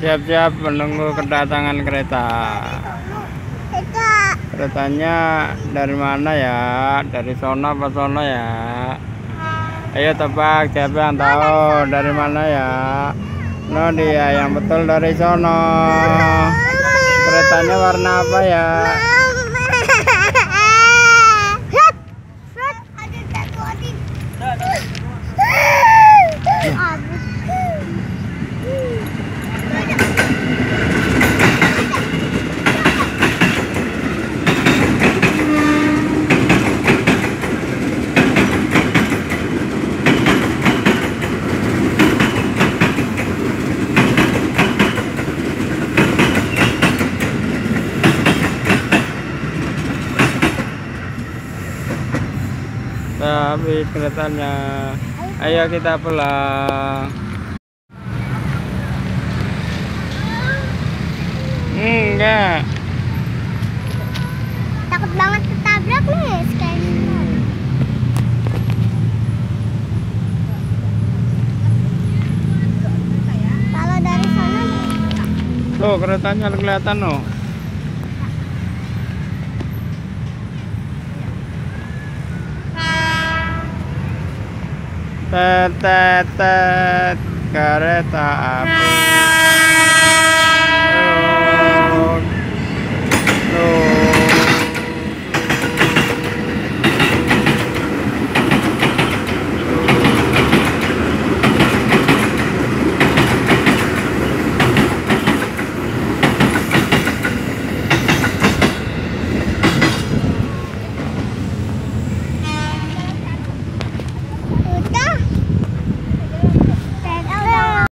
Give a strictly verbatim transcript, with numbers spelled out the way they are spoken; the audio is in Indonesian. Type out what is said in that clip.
Siap-siap menunggu kedatangan kereta. Keretanya dari mana ya? Dari sono apa sono ya? Ayo tebak, siapa yang tahu dari mana ya? No, dia yang betul dari sono. Keretanya warna apa ya? Habis keretanya, ayo kita pulang. Enggak, takut banget ketabrak nih sekali. Kalau dari sana tuh keretanya kelihatan loh. Tet tet tet, kereta api. Tuh, tuh.